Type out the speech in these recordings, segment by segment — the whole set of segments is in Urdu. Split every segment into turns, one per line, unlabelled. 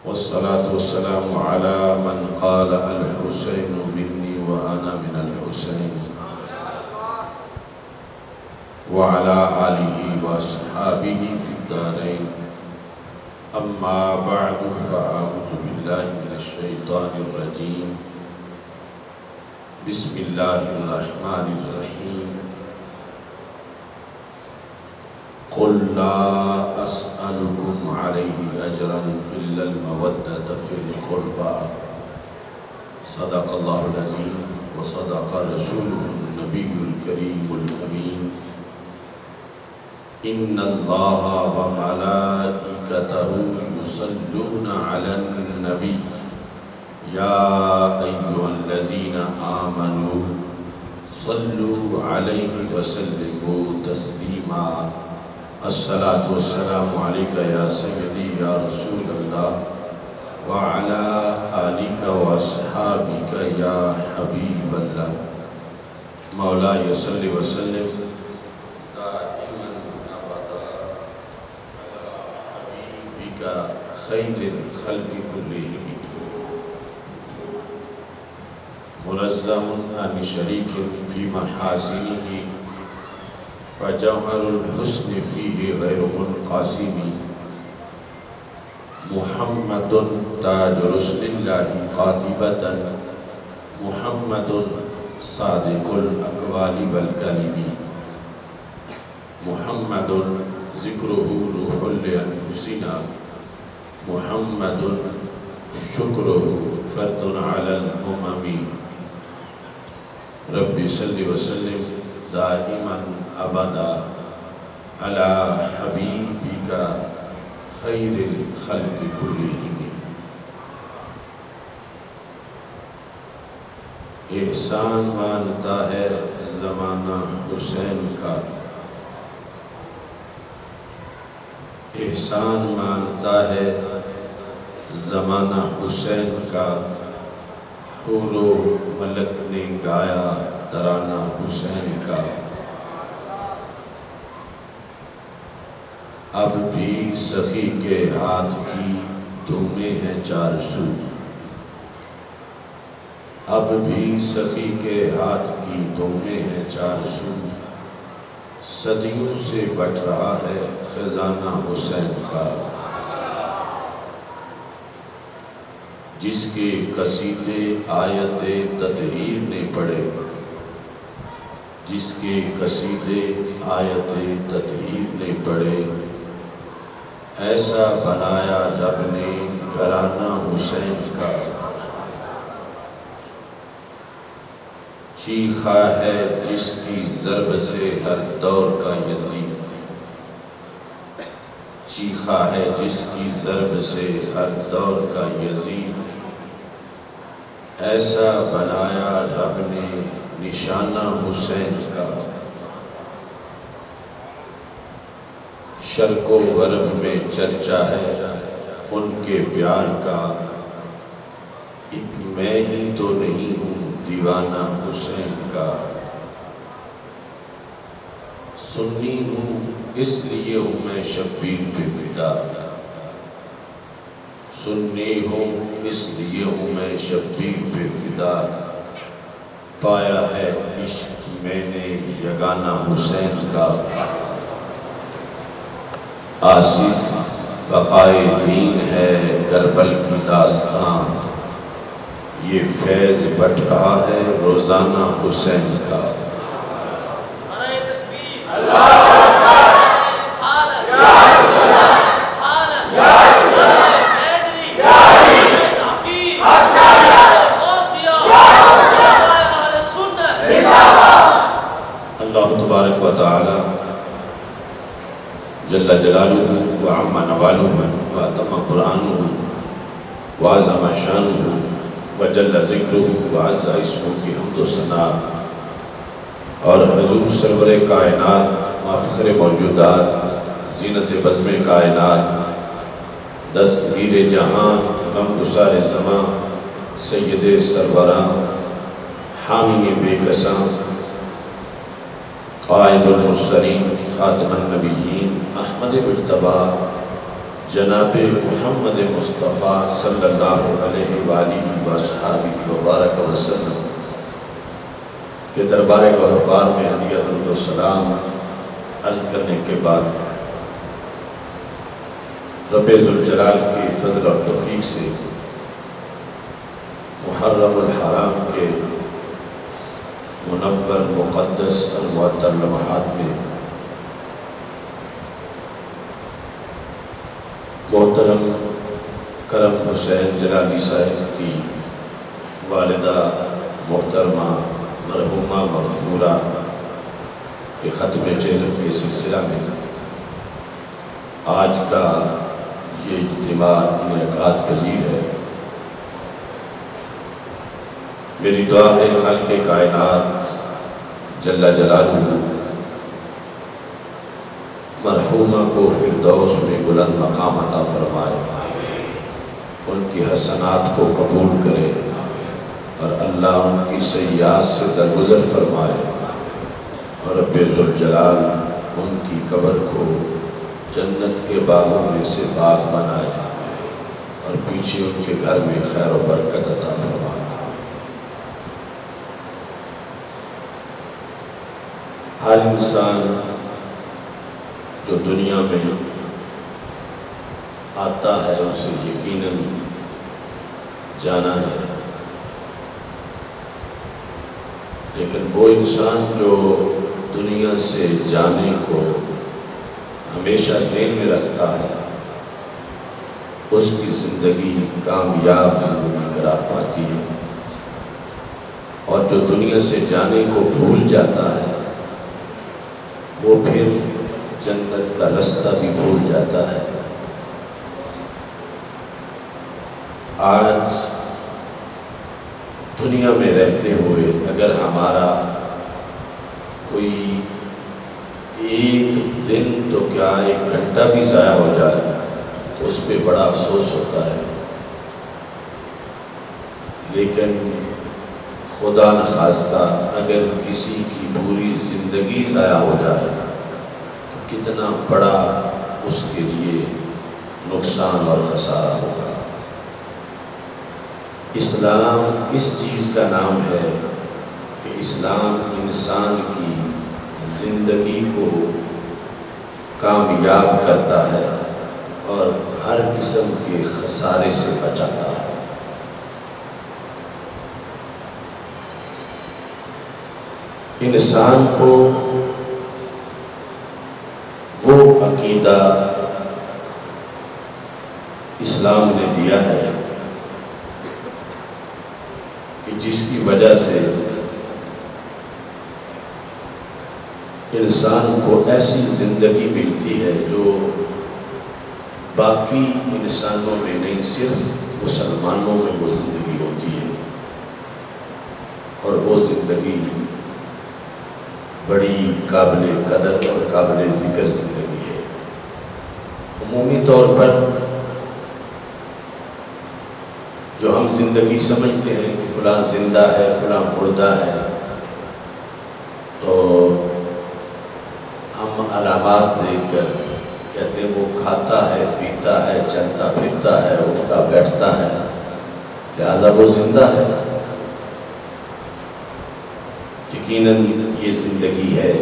والصلاة والسلام على من قال الحسين مني وأنا من الحسين وعلى آله وأصحابه في الدارين. أما بعد فأعوذ بالله من الشيطان الرجيم. بسم الله الرحمن الرحيم. قل لا أسألكم عليه أجرا إلا المودة في القربى. صدق الله العظيم وصدق رسوله النبي الكريم الأمين. إن الله وملائكته يصلون على النبي يا أيها الذين آمنوا صلوا عليه وسلموا تسليما. الصلاة والسلام عليك يا سيدي يا رسول الله وعلى آلك وأصحابك يا حبيب الله. مولاي صل وسلم دائما أبدا على حبيبك خير الخلق كلهم. منظم عن شريك في محاسنه فجوهر الحسن فيه غير منقسم. محمد تاج رسل الله قاطبة. محمد صادق الأقوال والكلم. محمد ذكره روح لأنفسنا. محمد شكره فرد على الأمم. رب صل وسلم دائما أبدا على حبيبك خير الخلق كلهم. احسان مانتا ہے زمانہ حسین کا. احسان مانتا ہے زمانہ حسین کا. حور و ملک نے گایا ترانہ حسین کا. اب بھی سخی کے ہاتھ کی دھومیں ہیں چار سو. اب بھی سخی کے ہاتھ کی دھومیں ہیں چار سو. صدیوں سے بٹ رہا ہے خزانہ حسین کا. جس کے قصیدے آیت تطہیر نے پڑھے. جس کے قصیدے آیت تطہیر نے پڑھے. ایسا بنایا رب نے گھرانہ حسین کا. چیخا ہے جس کی ضرب سے ہر دور کا یزید. چیخا ہے جس کی ضرب سے ہر دور کا یزید. ایسا بنایا رب نے نشانہ حسین کا. شرق و غرب میں چرچا ہے ان کے پیار کا. ایک میں ہی تو نہیں ہوں دیوانہ حسین کا. سنی ہوں اس لیے ہوں میں شبیر پہ فدا. سنی ہوں اس لیے ہوں میں شبیر پہ فدا. پایا ہے عشق میں نے یگانہ حسین کا. آصف بقائے دین ہے کربل کی داستان. یہ فیض بٹ رہا ہے روزانہ حسین کا. اللہ تبارک و تعالی جل جلالہ وعم نوالہ واتم قرآنہ وعظم شانہ وجل ذکرہ وعز اسمہ کی حمد و ثنا. اور حضور سرور کائنات مفخر موجودات زینت بزم کائنات دستگیر جہاں غم گسار زمان سید سروراں حامی بے کساں قائد المرسلین خاتم النبیین احمد مجتبی جناب محمد مصطفیٰ صلی اللہ علیہ وآلہ وصحبہ وبارک وسلم کے دربار گہربار میں ہدیہ درود و سلام عرض کرنے کے بعد رب ذوالجلال کی فضل اور توفیق سے محرم الحرام کے منور مقدس اور معطر لمحات میں محترم کرم حسین جلالی صاحب کی والدہ محترمہ مرحومہ مغفورہ کے ختم چہرت کے سلسلہ میں آج کا یہ اجتماع انعقاد پذیر ہے۔ میری دعا ہے خالق کائنات جل جلالہ مرحومہ کو فردوس میں بلند مقام عطا فرمائے، ان کی حسنات کو قبول کرے اور اللہ ان کی سیئات سے درگزر فرمائے، اور رب ذوالجلال ان کی قبر کو جنت کے باغوں میں سے باغ بنائے اور پیچھے ان کے گھر میں خیر و برکت عطا فرمائے۔ ہر انسان جو دنیا میں آتا ہے اسے یقیناً جانا ہے، لیکن وہ انسان جو دنیا سے جانے کو ہمیشہ ذہن میں رکھتا ہے اس کی زندگی کامیاب زندگی قرار پاتی ہے، اور جو دنیا سے جانے کو بھول جاتا ہے وہ پھر جنت کا رستہ بھی بھول جاتا ہے۔ آج دنیا میں رہتے ہوئے اگر ہمارا کوئی ایک دن تو کیا ایک گھنٹہ بھی ضائع ہو جائے تو اس پہ بڑا افسوس ہوتا ہے، لیکن خدا نخواستہ اگر کسی کی پوری زندگی ضائع ہو جائے کتنا بڑا اس کے لیے نقصان اور خسارہ ہوگا۔ اسلام اس چیز کا نام ہے کہ اسلام انسان کی زندگی کو کامیاب کرتا ہے اور ہر قسم کے خسارے سے بچاتا ہے۔ انسان کو وہ عقیدہ اسلام نے دیا ہے کہ جس کی وجہ سے انسان کو ایسی زندگی ملتی ہے جو باقی انسانوں میں نہیں، صرف مسلمانوں میں وہ زندگی ہوتی ہے، اور وہ زندگی بڑی قابل قدر اور قابل ذکر زندگی ہے۔ عمومی طور پر جو ہم زندگی سمجھتے ہیں کہ فلاں زندہ ہے فلاں مردہ ہے، تو ہم علامات دیکھ کر کہتے ہیں وہ کھاتا ہے پیتا ہے چلتا پھرتا ہے اٹھتا بیٹھتا ہے لہذا وہ زندہ ہے۔ یقیناً یہ زندگی ہے،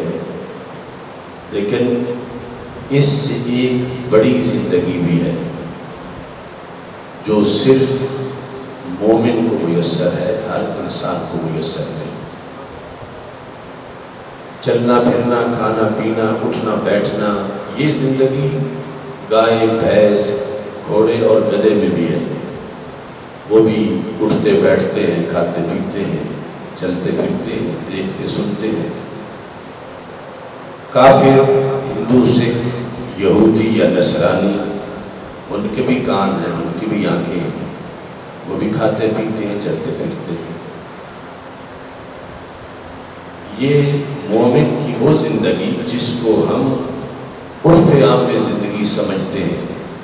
لیکن اس سے ایک بڑی زندگی بھی ہے جو صرف مومن کو میسر ہے، ہر انسان کو میسر نہیں۔ چلنا پھرنا کھانا پینا اٹھنا بیٹھنا یہ زندگی گائے بھینس گھوڑے اور گدھے میں بھی ہے، وہ بھی اٹھتے بیٹھتے ہیں کھاتے پیتے ہیں چلتے پھرتے ہیں دیکھتے سنتے ہیں۔ کافر ہندو سکھ یہودی یا نصرانی ان کے بھی کان ہیں ان کی بھی آنکھیں ہیں، وہ بھی کھاتے پیتے ہیں چلتے پھرتے ہیں۔ یہ مومن کی وہ زندگی جس کو ہم عرف عام میں زندگی سمجھتے ہیں،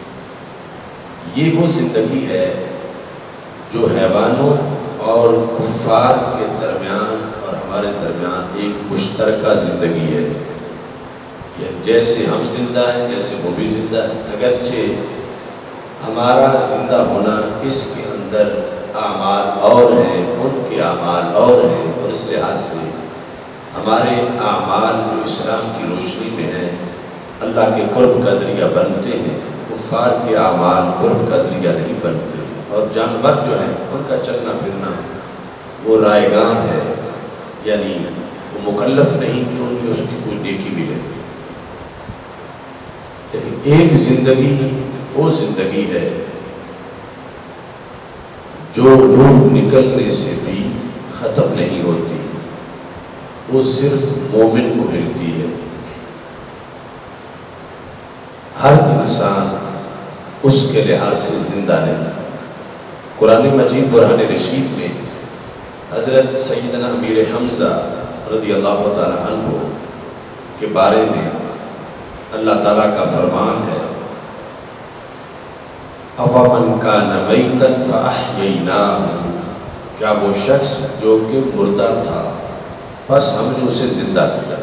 یہ وہ زندگی ہے جو حیوانوں اور کفار کے درمیان اور ہمارے درمیان ایک مشترکہ زندگی ہے۔ یعنی جیسے ہم زندہ ہیں جیسے وہ بھی زندہ ہیں، اگرچہ ہمارا زندہ ہونا اس کے اندر اعمال اور ہیں، ان کے اعمال اور ہیں، اور اس لحاظ سے ہمارے اعمال جو اسلام کی روشنی میں ہیں اللہ کے قرب کا ذریعہ بنتے ہیں، کفار کے اعمال قرب کا ذریعہ نہیں بنتے۔ اور جانور جو ہیں ان کا چلنا پھرنا وہ رائگاں ہے، یعنی وہ مکلف نہیں کہ ان کی اس کی کوئی نیکی ملے، لیکن ایک زندگی وہ زندگی ہے جو روح نکلنے سے بھی ختم نہیں ہوتی، وہ صرف مومن کو ملتی ہے۔ ہر انسان اس کے لحاظ سے زندہ نہیں۔ قرآن مجید برہان رشید میں حضرت سیدنا امیر حمزہ رضی اللہ تعالی عنہ کے بارے میں اللہ تعالیٰ کا فرمان ہے، أَفَمَنْ كَانَ مَيْتًا فَأَحْيَيْنَاهُ، کیا وہ شخص جو کہ مردہ تھا بس ہم نے اسے زندہ کیا۔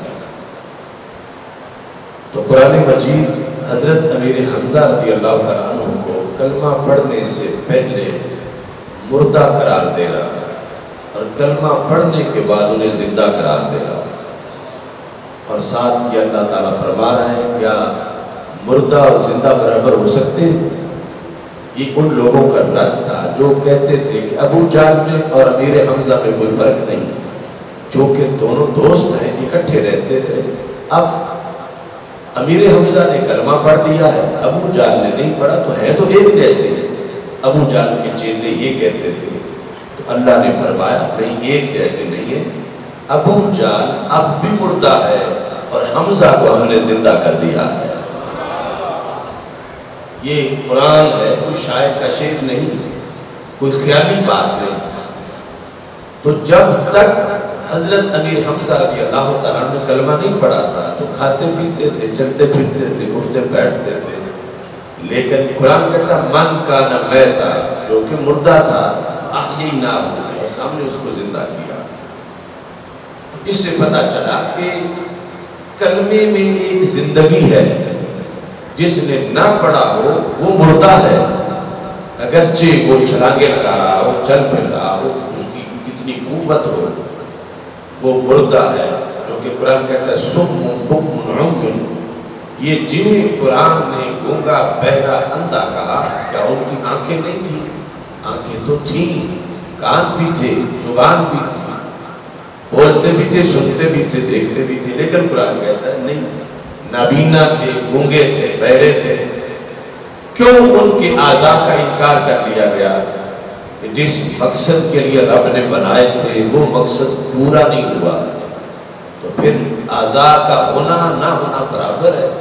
تو قرآن مجید حضرت امیر حمزہ رضی اللہ تعالیٰ عنہ کو کلمہ پڑھنے سے پہلے مردہ قرار دے رہا اور کلمہ پڑھنے کے بعد انہیں زندہ قرار دے رہا، اور ساتھ یہ اللہ تعالیٰ فرما رہا ہے کیا مردہ اور زندہ برابر ہو سکتے ہیں؟ یہ ان لوگوں کا رد تھا جو کہتے تھے کہ ابو جہل میں اور امیر حمزہ میں کوئی فرق نہیں، چونکہ دونوں دوست ہیں اکٹھے رہتے تھے۔ اب امیر حمزہ نے کلمہ پڑھ لیا ہے، ابو جہل نے نہیں پڑھا، تو ہے تو ایک جیسے ہیں۔ ابو جہل کے چیلے یہ کہتے تھے، تو اللہ نے فرمایا نہیں، ایک جیسے نہیں ہے، ابو جہل اب بھی مردہ ہے اور حمزہ کو ہم نے زندہ کر دیا ہے۔ یہ قرآن ہے، کوئی شاعر کا شعر نہیں، کوئی خیالی بات نہیں۔ تو جب تک حضرت امیر حمزہ رضی اللہ تعالیٰ نے کلمہ نہیں پڑھا تھا تو کھاتے پیتے تھے، چلتے پھرتے تھے، اٹھتے بیٹھتے تھے، لیکن قرآن کہتا من کان میتا، جو کہ مردہ تھا احییناہ، اور سامنے اس کو زندہ کیا۔ اس سے پتہ چلا کہ کلمے میں ایک زندگی ہے، جس نے نہ پڑھا ہو وہ مردہ ہے، اگرچہ وہ چھلانگے لگا رہا ہو، چل پھر رہا ہو، اس کی کتنی قوت ہو، وہ مردہ ہے۔ کیونکہ قرآن کہتا ہے صم بکم عمی، یہ جنہیں قرآن نے گونگا بہرا اندھا کہا، کیا ان کی آنکھیں نہیں تھیں؟ آنکھیں تو تھیں، کان بھی تھے، زبان بھی تھی، بولتے بھی تھے، سنتے بھی تھے، دیکھتے بھی تھے، لیکن قرآن کہتا ہے نہیں، نابینا تھے، گونگے تھے، بہرے تھے۔ کیوں ان کے اعضاء کا انکار کر دیا گیا؟ جس مقصد کے لیے رب نے بنائے تھے وہ مقصد پورا نہیں ہوا، تو پھر اعضاء کا ہونا نہ ہونا برابر ہے۔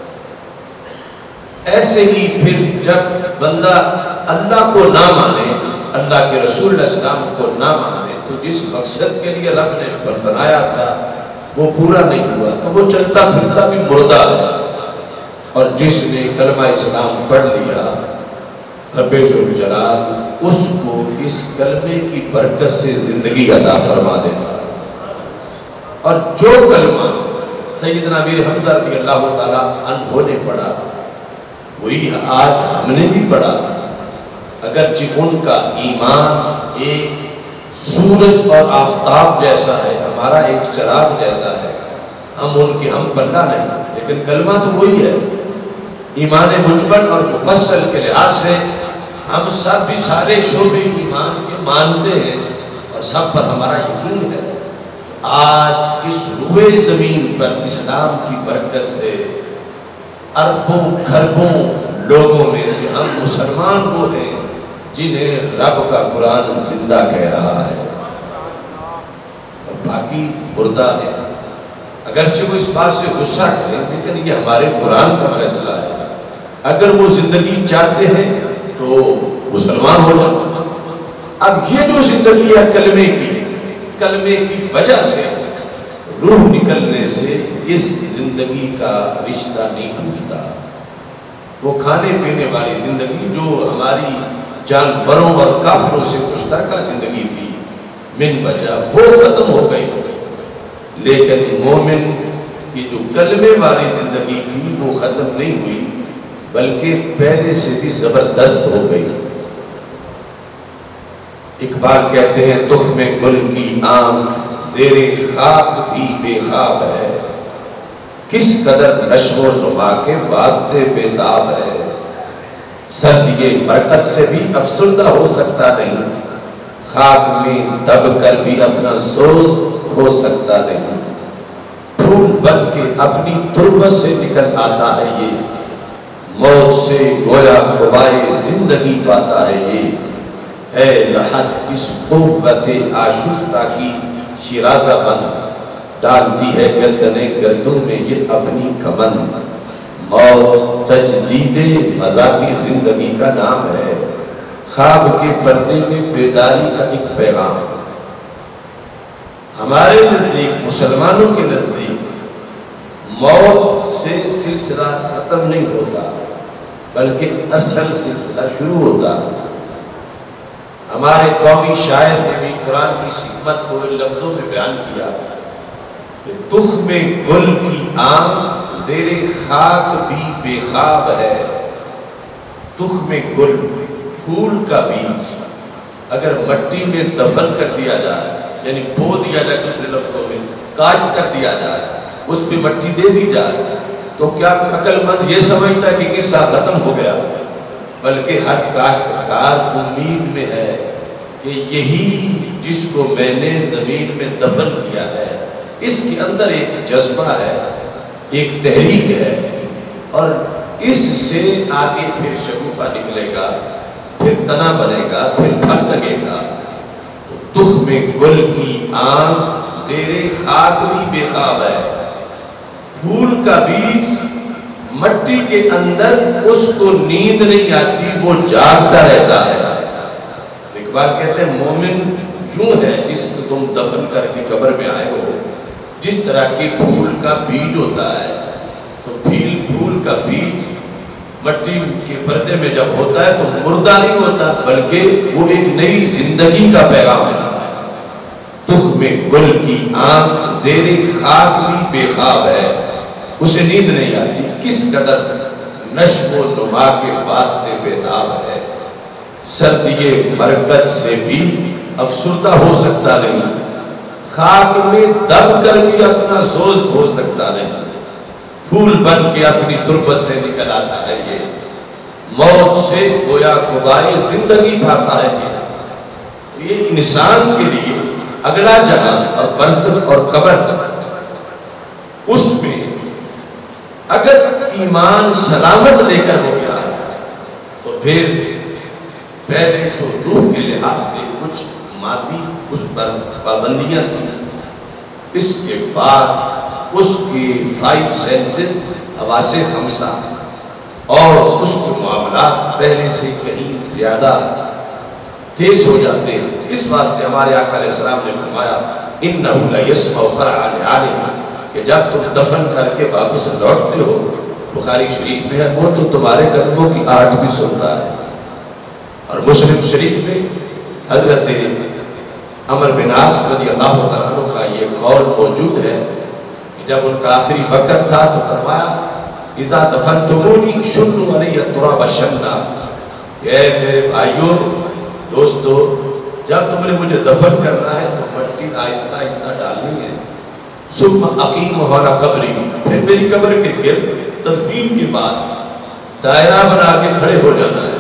ایسے ہی پھر جب بندہ اللہ کو نہ مانے، اللہ کے رسول علیہ السلام کو نہ مانے، تو جس مقصد کے لیے رب نے بنایا تھا وہ پورا نہیں ہوا، تو وہ چلتا پھرتا بھی مردہ ہے۔ اور جس نے کلمہ اسلام پڑھ لیا، رب ذوالجلال اس کو اس کلمے کی برکت سے زندگی عطا فرما دیتا۔ اور جو کلمہ سیدنا امیر حمزہ رضی اللہ تعالیٰ عنہ نے پڑھا وہی آج ہم نے بھی پڑھا، اگرچہ ان کا ایمان ایک سورج اور آفتاب جیسا ہے، ہمارا ایک چراغ جیسا ہے، ہم ان کے ہم پلہ نہیں، لیکن کلمہ تو وہی ہے۔ ایمان مجمل اور مفصل کے لحاظ سے ہم سب بھی سارے شعبے ایمان کے مانتے ہیں اور سب پر ہمارا یقین ہے۔ آج اس روئے زمین پر اسلام کی برکت سے اربوں کھربوں لوگوں میں سے ہم مسلمان وہ ہیں جنہیں رب کا قرآن زندہ کہہ رہا ہے، اور باقی مردہ ہے۔ اگرچہ وہ اس بات سے غصہ کریں، لیکن یہ ہمارے قرآن کا فیصلہ ہے۔ اگر وہ زندگی چاہتے ہیں تو مسلمان ہو جائیں۔ اب یہ جو زندگی ہے کلمے کی وجہ سے روح نکلنے سے اس زندگی کا رشتہ نہیں ٹوٹتا۔ وہ کھانے پینے والی زندگی جو ہماری جانوروں اور کافروں سے مشترکہ زندگی تھی من وجہ، وہ ختم ہو گئی، لیکن مومن کی جو کلمے والی زندگی تھی وہ ختم نہیں ہوئی، بلکہ پہلے سے بھی زبردست ہو گئی۔ اقبال کہتے ہیں تخم گل کی آنکھ زیر خاک بھی بے خواب ہے، کس قدر نشو و نما کے واسطے بےتاب ہے، سردی برکت سے بھی افسردہ ہو سکتا نہیں، خاک میں دب کر بھی اپنا سوز کھو سکتا نہیں، پھول بن کے اپنی تربت سے نکل آتا ہے یہ، موت سے گویا قبائے زندگی پاتا ہے یہ، اے لحد اس قوت آشفتہ کی شیرازہ بند، ڈالتی ہے گردنے گردوں میں یہ اپنی کمن، موت تجدید مذاقی زندگی کا نام ہے، خواب کے پردے میں بیداری کا ایک پیغام۔ ہمارے نزدیک، مسلمانوں کے نزدیک موت سے سلسلہ ختم نہیں ہوتا بلکہ اصل سلسلہ شروع ہوتا۔ ہمارے قومی شاعر نے بھی قرآن کی حکمت کو لفظوں میں بیان کیا کہ تخم گل کی آنکھ زیر خاک بھی بے خواب ہے، تخم گل، پھول کا بیج اگر مٹی میں دفن کر دیا جائے، یعنی بو دیا جائے، دوسرے لفظوں میں کاشت کر دیا جائے، اس پہ مٹی دے دی جائے، تو کیا عقل مند یہ سمجھتا ہے کہ قصہ ختم ہو گیا؟ بلکہ ہر کاشتکار امید میں ہے کہ یہی جس کو میں نے زمین میں دفن کیا ہے، اس کے اندر ایک جذبہ ہے، ایک تحریک ہے، اور اس سے آگے پھر شگوفہ نکلے گا، پھر تنا بنے گا، پھر پھل لگے گا۔ تخم گل کی آنکھ زیر خاک بھی بے خواب ہے، پھول کا بیج مٹی کے اندر اس کو نیند نہیں آتی، وہ جاگتا رہتا ہے۔ اقبال کہتے ہیں مومن یوں ہے جس کو تم دفن کر کے قبر میں آئے ہو، جس طرح کہ پھول کا بیج ہوتا ہے، تو پھول کا بیج مٹی کے پردے میں جب ہوتا ہے تو مردہ نہیں ہوتا بلکہ وہ ایک نئی زندگی کا پیغام ہے۔ تخم گل کی آنکھ زیر خاک بھی بے خواب ہے، اسے نیند نہیں آتی، کس قدر نشو و نما کے واسطے بےتاب ہے، سردی برکت سے بھی افسردہ ہو سکتا نہیں، خاک میں دب کر بھی اپنا سوز کھو سکتا نہیں، پھول بن کے اپنی تربت سے نکل آتا ہے یہ، موت سے گویا قبائے زندگی پاتا ہے یہ انسان کے لیے اگلا جہان اور برزخ اور قبر، اس میں اگر ایمان سلامت لے کر ہو گیا تو پھر پہلے تو روح کے لحاظ سے کچھ مادی اس پر پابندیاں تھیں، اس کے بعد اس کے 5 سینسز حواس خمسہ اور اس کے معاملات پہلے سے کہیں زیادہ تیز ہو جاتے ہیں۔ اس واسطے ہمارے آقا علیہ السلام نے فرمایا اِنَّهُ لَيَسْمَعُ خَرْعَ نِعَالِهِ کہ جب تم دفن کر کے واپس لوٹتے ہو، بخاری شریف میں ہے، وہ تو تمہارے قدموں کی آہٹ بھی سنتا ہے۔ اور مسلم شریف میں حضرت عمر بن عاص رضی اللہ تعالیٰ عنہ کا یہ قول موجود ہے کہ جب ان کا آخری وقت تھا تو فرمایا اِذَا دَفَنْتُمُونِي شُنُّوا عَلَيَّ التُّرَابَ شَنًّا کہ اے میرے بھائیوں، دوستو، جب تم نے مجھے دفن کرنا ہے تو مٹی آہستہ آہستہ ڈالنی ہے، ثم اقیموا علی قبری، پھر میری قبر کے گرد تدفین کے بعد دائرہ بنا کے کھڑے ہو جانا ہے۔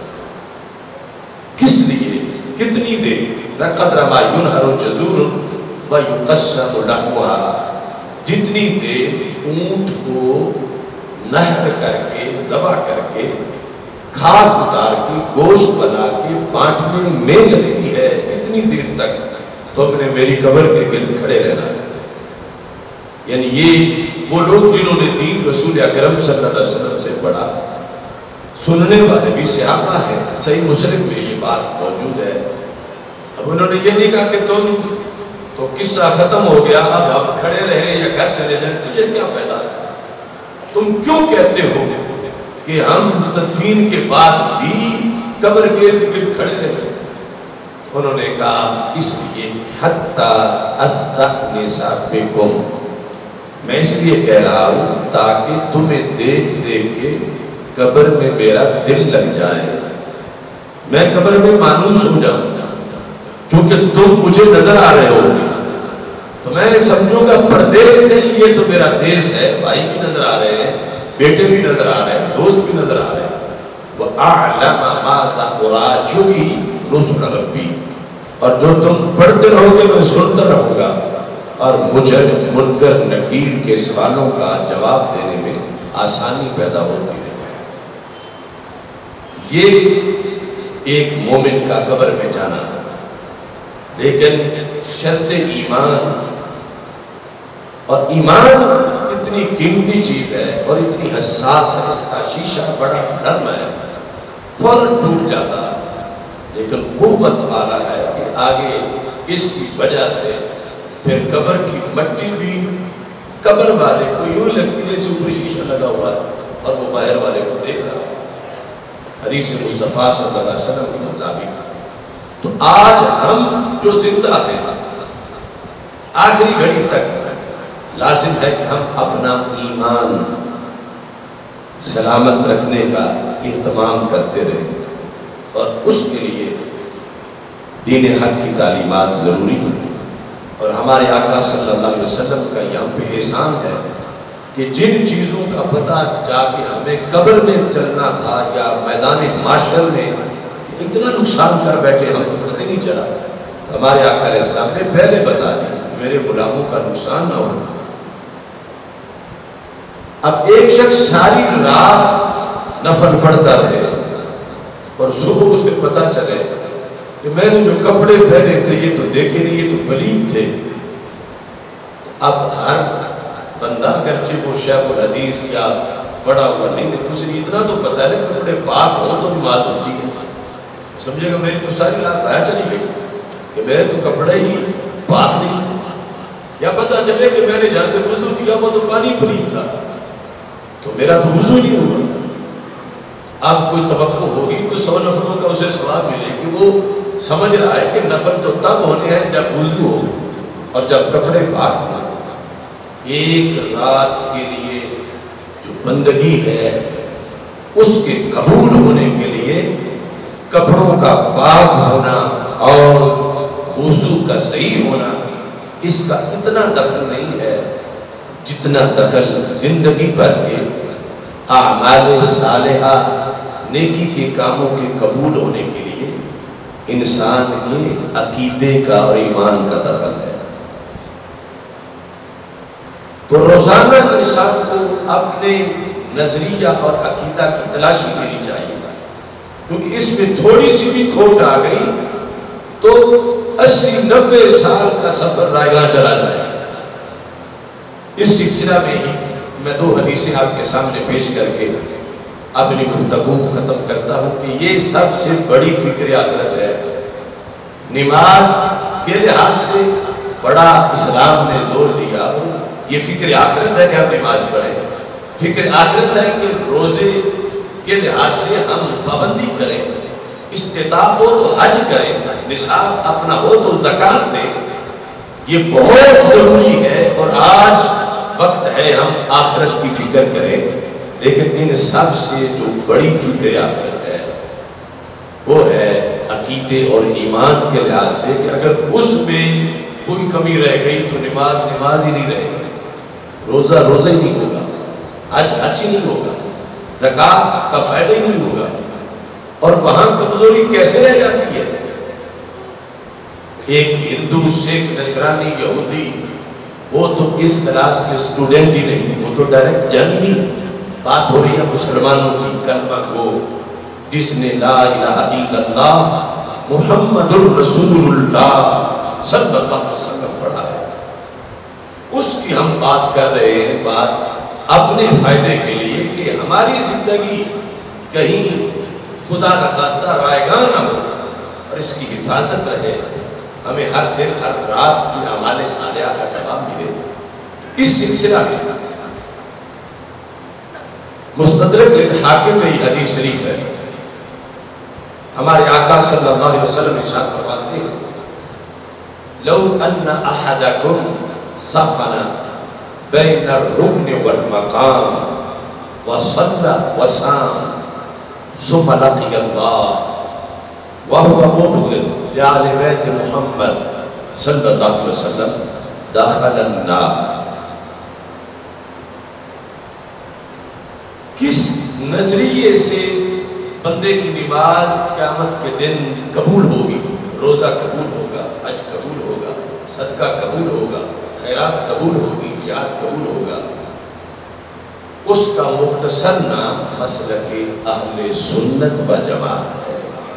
کس لیے؟ کتنی دیر؟ لَقَدْرَ مَا يُنْهَرُ جَزُورٌ وَيُقَسَّمُ لَحْمُهَا، جتنی دیر اونٹ کو نہر کر کے، ذبح کر کے، کھاد اتار کے، گوشت بنا کے بانٹنے میں لگتی ہے، اتنی دیر تک تم نے میری قبر کے گرد کھڑے رہنا ہے۔ یعنی یہ وہ لوگ جنہوں نے دین رسول اکرم صلی اللہ علیہ وسلم سے پڑھا، سننے والے بھی صحابہ ہیں، صحیح مسلم میں یہ بات موجود ہے۔ اب انہوں نے یہ نہیں کہا کہ تم تو قصہ ختم ہو گیا، اب ہم کھڑے رہیں یا گھر چلے جائیں، تجھے کیا فائدہ ہے؟ تم کیوں کہتے ہو کہ ہم تدفین کے بعد بھی قبر کے ارد گرد کھڑے رہتے ہیں؟ انہوں نے کہا اس لیے حتی استأنس بکم، میں اس لیے کہہ رہا ہوں تاکہ تمہیں دیکھ دیکھ کے قبر میں میرا دل لگ جائے، میں قبر میں مانوس ہو جاؤں، کیونکہ تم مجھے نظر آ رہے ہو تو میں سمجھوں گا پردیس نہیں، یہ تو میرا دیس ہے، بھائی بھی نظر آ رہے ہیں، بیٹے بھی نظر آ رہے ہیں، دوست بھی نظر آ رہے ہیں۔ وَأَعْلَمَ مَاذَا أُرَاجِعُهُ رُسُلَ رَبِّي، اور جو تم پڑھتے رہو گے میں سنتا رہوں گا، اور مجھے منکر نکیر کے سوالوں کا جواب دینے میں آسانی پیدا ہوتی ہے۔ یہ ایک مومن کا قبر میں جانا، لیکن شرط ایمان، اور ایمان اتنی قیمتی چیز ہے اور اتنی حساس ہے، اس کا شیشہ بڑا نرم ہے، فوراً ٹوٹ جاتا ہے، لیکن قوت والا ہے کہ آگے اس کی وجہ سے پھر قبر کی مٹی بھی قبر والے کو یوں لگتی ہے جیسے اوپر شیشہ لگا ہوا ہے اور وہ باہر والے کو دیکھ رہا ہے۔ حدیث مصطفیٰ صلی اللہ علیہ وسلم کے مطابق تو آج ہم جو زندہ ہیں آخری گھڑی تک لازم ہے کہ ہم اپنا ایمان سلامت رکھنے کا اہتمام کرتے رہیں، اور اس کے لیے دین حق کی تعلیمات ضروری ہیں۔ اور ہمارے آقا صلی اللہ علیہ وسلم کا یہاں پہ احسان ہے کہ جن چیزوں کا پتہ جا کے ہمیں قبر میں چلنا تھا یا میدان معاشر میں اتنا نقصان کر بیٹھے ہم کو پتہ نہیں چلا، ہمارے آقا علیہ السلام نے پہلے بتا دی میرے غلاموں کا نقصان نہ ہو۔ اب ایک شخص ساری رات نفل پڑھتا رہے اور صبح اس کو پتہ چلے کہ میں نے جو کپڑے پہنے تھے یہ تو دیکھے نہیں، یہ تو پلید تھے۔ اب ہر بندہ اگرچہ وہ شیخ الحدیث یا پڑھا ہوا نہیں، اسے اتنا تو پتہ ہے کپڑے پاک ہوں تو نماز ہوتی ہے، سمجھے گا میری تو ساری رات ضائع چلی گئی کہ میرے تو کپڑے ہی پاک نہیں تھے، یا پتہ چلے کہ میں نے جہاں سے وضو کیا وہ تو پانی پلید تھا تو میرا تو وضو نہیں ہوا۔ اب کوئی توقع ہوگی کوئی 100 نفروں کا اسے ثواب ملے کہ وہ سمجھ رہا ہے کہ نفل تو تب ہونے ہیں جب وضو ہو اور جب کپڑے پاک ہوں۔ ایک رات کے لیے جو بندگی ہے اس کے قبول ہونے کے لیے کپڑوں کا پاک ہونا اور وضو کا صحیح ہونا اس کا اتنا دخل نہیں ہے جتنا دخل زندگی بھر کے اعمال صالحہ نیکی کے کاموں کے قبول ہونے کے لیے انسان کے عقیدے کا اور ایمان کا دخل ہے۔ تو روزانہ انسان کو اپنے نظریہ اور عقیدہ کی تلاشی لینی چاہیے، کیونکہ اس میں تھوڑی سی بھی کھوٹ آ گئی تو 80-90 سال کا سفر رائگاں چلا جائے۔ اس سلسلہ میں ہی میں 2 حدیثیں آپ کے سامنے پیش کر کے اپنی گفتگو ختم کرتا ہوں کہ یہ سب سے بڑی فکر آخرت ہے۔ نماز کے لحاظ سے بڑا اسلام نے زور دیا، یہ فکر آخرت ہے کہ ہم نماز پڑھیں، فکر آخرت ہے کہ روزے کے لحاظ سے ہم پابندی کریں، استطاعت ہو تو حج کریں، نصاب اپنا ہو تو زکوٰۃ دیں، یہ بہت ضروری ہے۔ اور آج وقت ہے ہم آخرت کی فکر کریں، لیکن ان سب سے جو بڑی فکر آخرت ہے وہ ہے عقیدے اور ایمان کے لحاظ سے کہ اگر اس میں کوئی کمی رہ گئی تو نماز ہی نہیں رہے گی، روزہ ہی نہیں ہوگا، حج ہی نہیں ہوگا، زکوٰۃ کا فائدہ ہی نہیں ہوگا، اور وہاں کمزوری کیسے رہ جاتی ہے؟ ایک ہندو، سکھ، نصرانی، یہودی وہ تو اس کلاس کے اسٹوڈنٹ ہی نہیں، وہ تو ڈائریکٹ جنمی بات ہو رہی ہے مسلمانوں کی کلمہ گو جس نے لا الہ الا اللہ محمد الرسول اللہ صلی اللہ علیہ وسلم پڑھا ہے، اس کی ہم بات کر رہے ہیں، بات اپنے فائدے کے لیے کہ ہماری زندگی کہیں خدا نخواستہ رائگاں نہ ہو اور اس کی حفاظت رہے، ہمیں ہر دن ہر رات کی اعمال صالحہ کا ثواب ملے۔ اس سلسلہ میں مستدرک للحاکم میں یہ حدیث شریف ہے، ہمارے آقا صلی اللہ علیہ وسلم ارشاد فرماتے ہیں لو ان احدکم سفن بین الرکن والمقام وصلى وصام ثم لقي الله وهو مبغض لآل بیت محمد صلی اللہ علیہ وسلم دخل النار. کس نظریے سے بندے کی نماز قیامت کے دن قبول ہوگی؟ روزہ قبول ہوگا، حج قبول ہوگا، صدقہ قبول ہوگا، خیرات قبول ہوگی، جہاد قبول ہوگا. اس کا مختصر نام مسلک اہل سنت و جماعت ہے.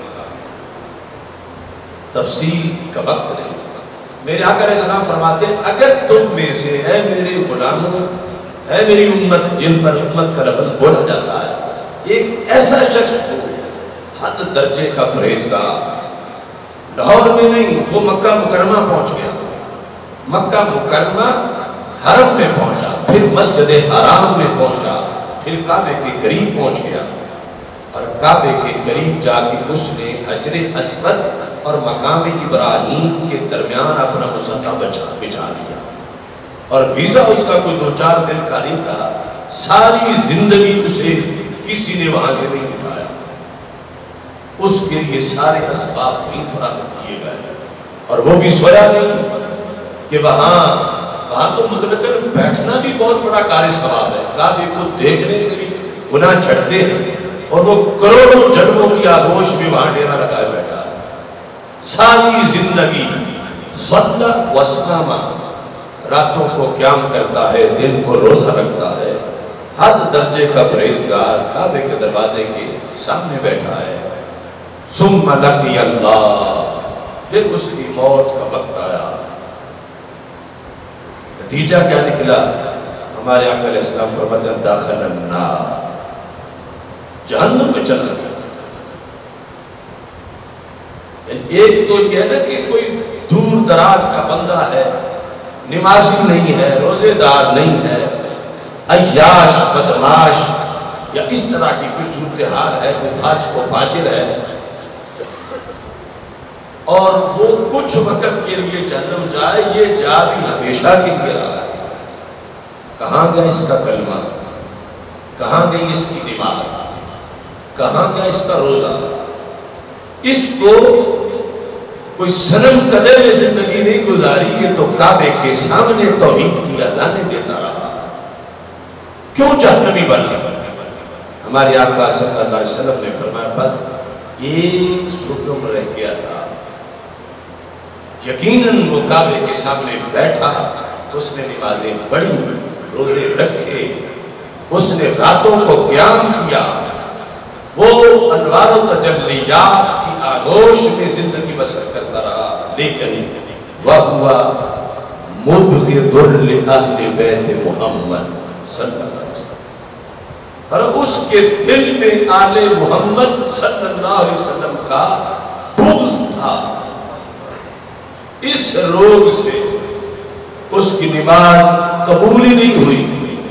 تفصیل کا وقت نہیں. میرے آقا علیہ السلام فرماتے ہیں اگر تم میں سے اے میرے غلاموں، اے میری امت جن پر امت کا لفظ بولا جاتا ہے، ایک ایسا شخص ہو حد درجے کا پرہیزگار، لاہور میں نہیں، وہ مکہ مکرمہ پہنچ گیا، مکہ مکرمہ حرم میں پہنچا، پھر مسجد حرام میں پہنچا، پھر کعبے کے قریب پہنچ گیا، اور کعبے کے قریب جا کے اس نے حجر اسود اور مقام ابراہیم کے درمیان اپنا مصلی بچھا لیا. اور ویزا اس کا کوئی 2-4 دن کا نہیں تھا، ساری زندگی اسے کسی نے وہاں سے نہیں اٹھایا. اس کے لیے سارے اسباب بھی فراہم کیے گئے، اور وہ بھی سویا نہیں کہ وہاں تو مطلق بیٹھنا بھی بہت بڑا کار ثواب ہے. کعبے کو دیکھنے سے بھی گناہ چھٹتے ہیں، اور وہ کروڑوں جنموں کی آغوش میں وہاں ڈیرا لگائے بیٹھا. ساری زندگی صلی وصام، راتوں کو قیام کرتا ہے، دن کو روزہ رکھتا ہے، حد درجے کا پرہیزگار کعبے کے دروازے کے سامنے بیٹھا ہے. ثم لقی اللہ، پھر اس کی موت کا وقت آیا. نتیجہ کیا نکلا؟ ہمارے آقا علیہ السلام فرماتے ہیں داخل النار، جہنم میں چلا گیا. ایک تو یہ ہے نا کہ کوئی دور دراز کا بندہ ہے، نمازی نہیں ہے، روزے دار نہیں ہے، عیاش بدماش یا اس طرح کی کوئی صورتحال ہے، کوئی فاسق و فاجر ہے، اور وہ کچھ وقت کے لیے جہنم جائے، یہ جا بھی ہمیشہ کے لیے رہا ہے. کہاں گیا اس کا کلمہ؟ کہاں گئی اس کی نماز؟ کہاں گیا اس کا روزہ؟ اس کو کوئی صنم قدر میں زندگی نہیں گزاری، یہ تو کعبے کے سامنے توحید کی اذانیں دیتا رہا. کیوں جہنمی بنا؟ ہمارے آقا صلی اللہ علیہ وسلم نے فرمایا بس ایک ستم رہ گیا تھا. یقیناً وہ کعبے کے سامنے بیٹھا، اس نے نمازیں پڑھی، روزے رکھے، اس نے راتوں کو قیام کیا، وہ انوار و تجلیات کی آغوش میں زندگی بسر کرتا رہا، لیکن وَهُوَ مُبْغِضٌ لِأَهْلِ بَيْتِ مُحَمَّدٍ صلی اللہ علیہ وسلم. اور اس کے دل میں آل محمد صلی اللہ علیہ وسلم کا بغض تھا. اس روگ سے اس کی نماز قبول ہی نہیں ہوئی.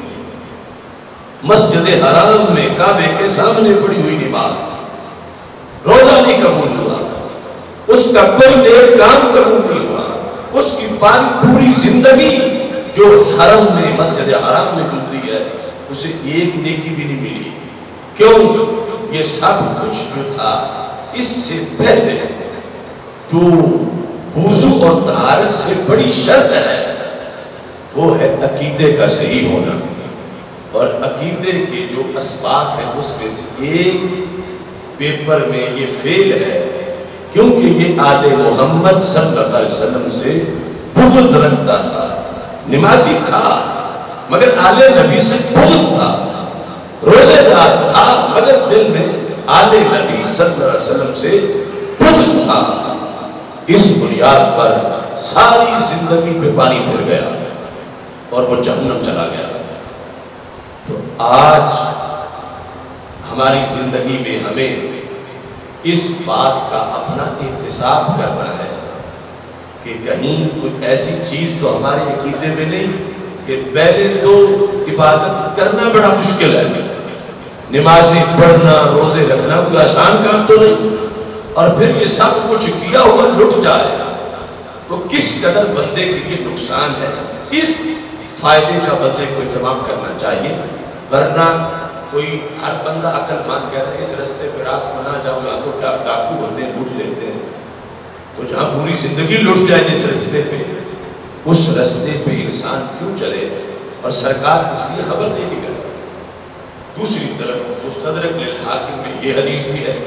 مسجد حرام میں کعبے کے سامنے پڑی ہوئی نماز، روزہ نہیں قبول ہوا، اس کا کوئی نیک کام قبول نہیں ہوا. اس کی پوری زندگی جو حرم میں مسجد حرام میں گزری ہے، اسے ایک نیکی بھی نہیں ملی. کیوں؟ یہ سب کچھ جو تھا اس سے پہلے جو وضو اور طہارت سے بڑی شرط ہے وہ ہے عقیدے کا صحیح ہونا. اور عقیدے کے جو اسباب ہیں اس میں سے ایک پیپر میں یہ فیل ہے، کیونکہ یہ آل محمد صلی اللہ علیہ وسلم سے بغض رکھتا تھا. نمازی تھا مگر آل نبی سے بغض تھا، روزے دار تھا مگر دل میں آل نبی صلی اللہ علیہ وسلم سے بغض تھا. اس بنیاد پر ساری زندگی پہ پانی پھر گیا اور وہ جہنم چلا گیا. تو آج ہماری زندگی میں ہمیں اس بات کا اپنا احتساب کرنا ہے کہ کہیں کوئی ایسی چیز تو ہمارے عقیدے میں نہیں کہ پہلے تو عبادت کرنا بڑا مشکل ہے، نمازیں پڑھنا، روزے رکھنا کوئی آسان کام تو نہیں، اور پھر یہ سب کچھ کیا ہوا لٹ جائے تو کس قدر بندے کے لیے نقصان ہے. اس فائدے کا بندے کو اہتمام کرنا چاہیے، ورنہ کوئی ہر بندہ عقل مند کہتا ہے اس رستے پہ رات کو نہ جاؤ، یا تو ڈاکو ہوتے ہیں لوٹ لیتے ہیں، تو جہاں پوری زندگی لوٹ جائے جس رستے پہ، اس رستے پہ انسان کیوں چلے؟ اور سرکار اس لیے خبر دے کے گئے۔ دوسری طرف مستدرک للحاکم میں یہ حدیث بھی ہے،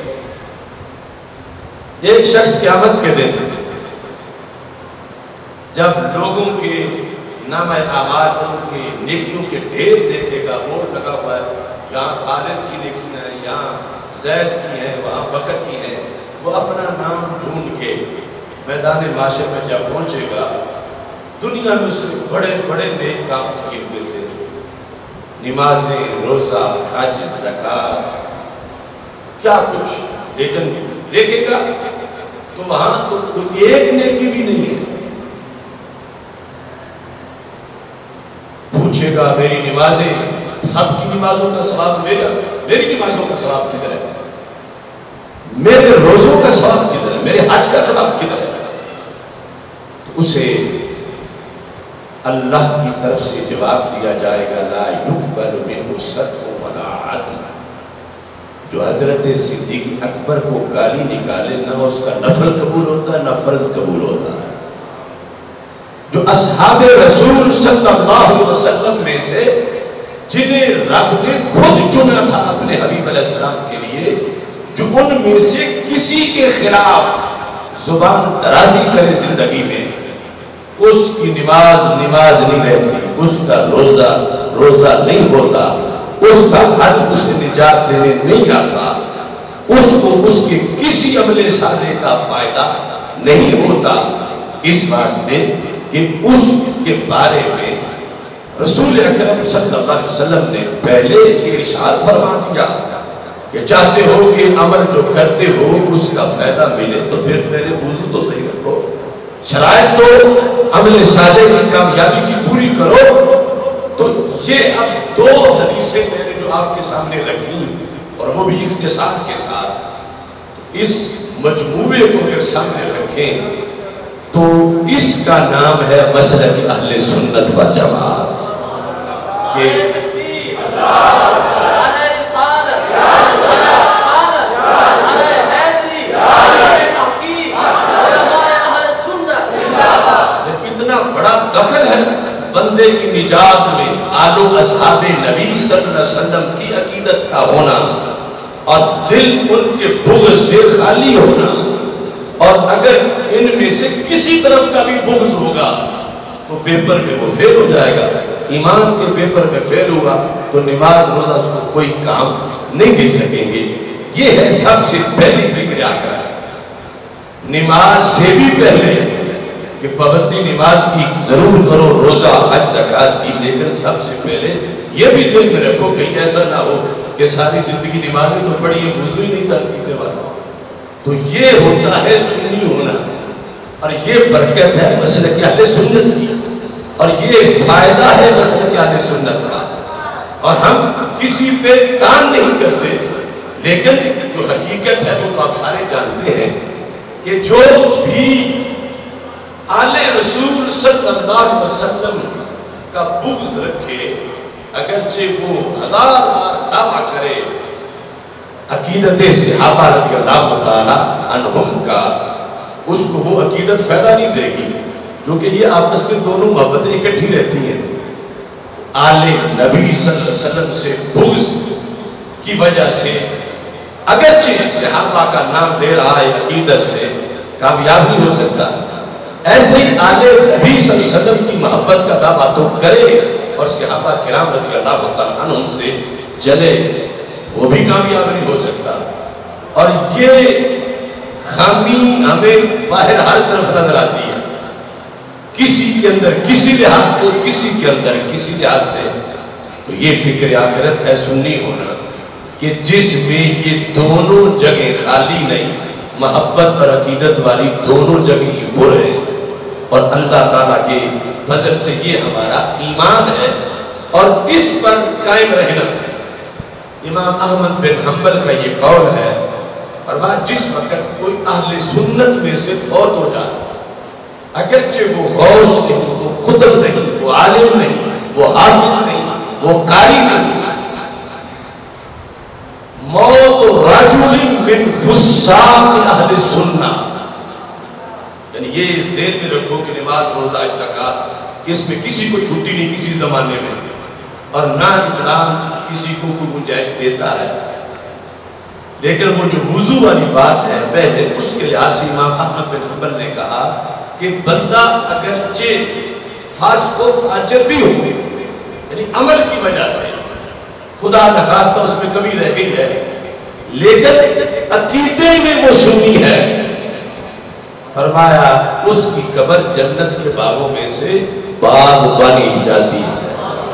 ایک شخص قیامت کے دن جب لوگوں کے نام اعمال، ان کے نیکیوں کے ڈھیر دیکھے گا، بورڈ لگا ہوا ہے یہاں خالد کی نیکیاں ہیں، یہاں زید کی ہیں، وہاں بکر کی ہیں، وہ اپنا نام ڈھونڈ کے میدان معاشر میں جب پہنچے گا، دنیا میں اس نے بڑے بڑے نیک کام کیے ہوئے تھے، نمازیں، روزہ، حج، زکوٰۃ، کیا کچھ، لیکن دیکھے گا تو وہاں تو کوئی ایک نیکی بھی نہیں ہے۔ پوچھے گا میری نمازیں، سب کی نمازوں کا ثواب میرا، میری نمازوں کا ثواب کدھر ہے؟ میرے روزوں کا ثواب کدھر ہے؟ میرے حج کا ثواب کدھر ہے؟ اسے اللہ کی طرف سے جواب دیا جائے گا، لا یقبل منہ صرف ولا عدل۔ جو حضرت صدیق اکبر کو گالی نکالے، نہ اس کا نفل قبول ہوتا ہے نہ فرض قبول ہوتا ہے۔ جو اصحاب رسول صلی اللہ علیہ وسلم میں سے جنہیں رب نے خود چنا تھا اپنے حبیب علیہ السلام کے لیے، جو ان میں سے کسی کے خلاف زبان درازی کرے زندگی میں، اس کی نماز نہیں رہتی، اس کا روزہ نہیں ہوتا، اس کا حج اسے نجات دینے نہیں آتا، اس کو اس کے کسی عمل صالح کا فائدہ نہیں ہوتا، اس واسطے کہ اس کے بارے میں رسول اکرم صلی اللہ علیہ وسلم نے پہلے یہ ارشاد فرما دیا کہ چاہتے ہو کہ عمل جو کرتے ہو اس کا فائدہ ملے تو پھر میرے وضو تو صحیح رکھو، شرائط تو عمل صالح کی کامیابی کی پوری کرو۔ تو یہ اب دو حدیثیں میں نے جو آپ کے سامنے رکھی، اور وہ بھی اختصار کے ساتھ، تو اس مجموعے کو اگر سامنے رکھیں تو اس کا نام ہے مسلک اہل سنت و جماعت۔ اتنا بڑا دخل ہے بندے کی نجات میں آل و اصحاب نبی صلی اللہ علیہ وسلم کی عقیدت کا ہونا، اور دل ان کے بغض سے خالی ہونا، اور اگر ان میں سے کسی طرف کا بھی بغض ہوگا تو پیپر میں وہ فیل ہو جائے گا۔ ایمان کے پیپر میں فیل ہوا تو نماز روزہ اس کو کوئی کام نہیں دے سکیں گے۔ یہ ہے سب سے پہلی فکر آخرت، نماز سے بھی پہلے کہ پابندی نماز کی ضرور کرو، روزہ حج زکوٰۃ کی، لیکن سب سے پہلے یہ بھی ذہن میں رکھو کہیں ایسا نہ ہو کہ ساری زندگی نمازیں تو پڑھی ہے، وضو ہی نہیں تھا کرنے والا۔ تو یہ ہوتا ہے سنی ہونا، اور یہ برکت ہے مسلک اہل سنت کی، اور یہ فائدہ ہے مسلک اہل سنت کا۔ اور ہم کسی پہ تان نہیں کرتے، لیکن جو حقیقت ہے وہ تو آپ سارے جانتے ہیں کہ جو بھی آل رسول صلی اللہ علیہ وسلم کا بغض رکھے، اگرچہ وہ 1000 بار دعویٰ کرے عقیدت صحابہ رضی اللہ تعالیٰ عنہم کا، اس کو وہ عقیدت فائدہ نہیں دے گی، کیونکہ یہ آپس میں دونوں محبتیں اکٹھی رہتی ہیں۔ آل نبی صلی اللہ علیہ وسلم سے بغض کی وجہ سے اگرچہ صحابہ کا نام لے رہا ہے، عقیدت سے کامیاب نہیں ہو سکتا، ایسے ہی آل نبی صلی اللہ علیہ وسلم کی محبت کا دعویٰ تو کرے اور صحابہ کرام رضی اللہ تعالیٰ عنہم سے جلے، وہ بھی کامیاب نہیں ہو سکتا۔ اور یہ خامی ہمیں باہر ہر طرف نظر آتی ہے، کسی کے اندر کسی لحاظ سے، کسی کے اندر کسی لحاظ سے۔ تو یہ فکر آخرت ہے سنی ہونا کہ جس میں یہ دونوں جگہیں خالی نہیں، محبت اور عقیدت والی دونوں جگہیں ہی پر ہیں، اور اللہ تعالیٰ کے فضل سے یہ ہمارا ایمان ہے، اور اس پر قائم رہنا۔ امام احمد بن حنبل کا یہ قول ہے، فرمایا جس وقت کوئی اہل سنت میں سے فوت ہو جائے، اگرچہ وہ غوث نہیں، وہ قطب نہیں، وہ عالم نہیں، وہ حافظ نہیں، وہ قاری نہیں، من فساق اہل سنہ، یعنی یہ ذہن میں رکھو کہ نماز روزہ حج زکات اس میں کسی کو چھٹی نہیں کسی زمانے میں، اور نہ اسلام کسی کو کوئی گنجائش دیتا ہے، لیکن وہ جو وضو والی بات ہے پہلے اس کے لحاظ سے امام احمد بن حنبل نے کہا کہ بندہ اگرچہ فاسق و فاجر بھی ہو، یعنی عمل کی وجہ سے خدا نخواستہ اس میں کمی رہ گئی ہے، لیکن عقیدے میں وہ سنی ہے، فرمایا اس کی قبر جنت کے باغوں میں سے باغ بنی جاتی ہے،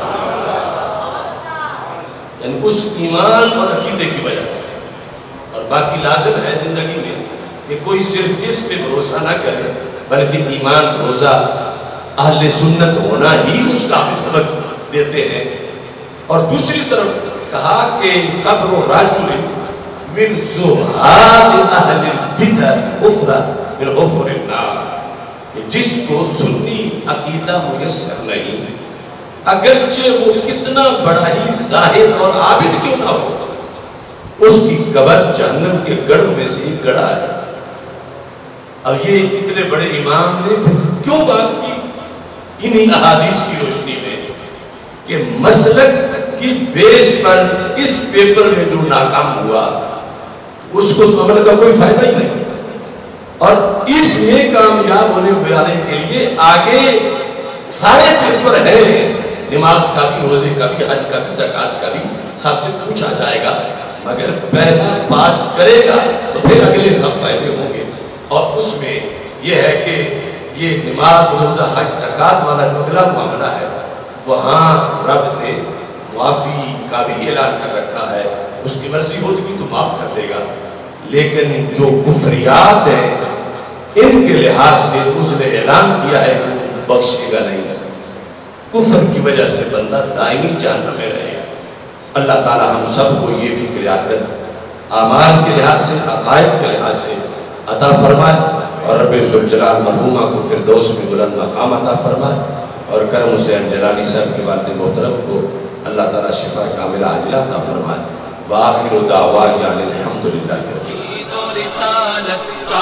یعنی اس ایمان اور عقیدے کی وجہ سے۔ اور باقی لازم ہے زندگی میں کہ کوئی صرف اس پہ بھروسہ نہ کرے، بلکہ ایمان روزہ اہل سنت ہونا ہی اس کا ہمیں سبق دیتے ہیں۔ اور دوسری طرف کہا کہ قبر رجل من زہاد اہل البدع حفرہ من حفر النار، کہ جس کو سنی عقیدہ میسر نہیں، اگرچہ وہ کتنا بڑا ہی زاہد اور عابد کیوں نہ ہو، اس کی قبر جہنم کے گڑھ میں سے ہی گڑھا ہے۔ اب یہ اتنے بڑے امام نے کیوں بات کی؟ انہی احادیث کی روشنی میں کہ مسلک کی بیس پر اس پیپر میں جو ناکام ہوا اس کو عمل کا کوئی فائدہ ہی نہیں، اور اس میں کامیاب ہونے والے کے لیے آگے سارے پیپر ہیں، نماز کا بھی، روزے کا بھی، حج کا بھی، زکات کا بھی، سب سے پوچھا جائے گا، مگر پہلا پاس کرے گا تو پھر اگلے سب فائدے ہوں گے۔ اور اس میں یہ ہے کہ یہ نماز روزہ حج زکات والا جو اگلا معاملہ ہے وہاں رب نے معافی کا بھی اعلان کر رکھا ہے، اس کی مرضی ہوتی تو معاف کر دے گا، لیکن جو کفریات ہیں ان کے لحاظ سے اس نے اعلان کیا ہے کہ وہ بخشے گا نہیں، کفر کی وجہ سے بندہ دائمی جہنم میں رہے گا۔ اللہ تعالی ہم سب کو یہ فکر آخرت اعمال کے لحاظ سے، عقائد کے لحاظ سے عطا فرمائے، اور رب ذوالجلال مرحومہ کو فردوس میں بلند مقام عطا فرمائے، اور کرم حسین جلالی صاحب کے والد محترم کو اللہ تعالیٰ شفا کاملہ عاجلہ عطا فرمائے۔ وآخر دعوانا الحمدللہ رب العالمین۔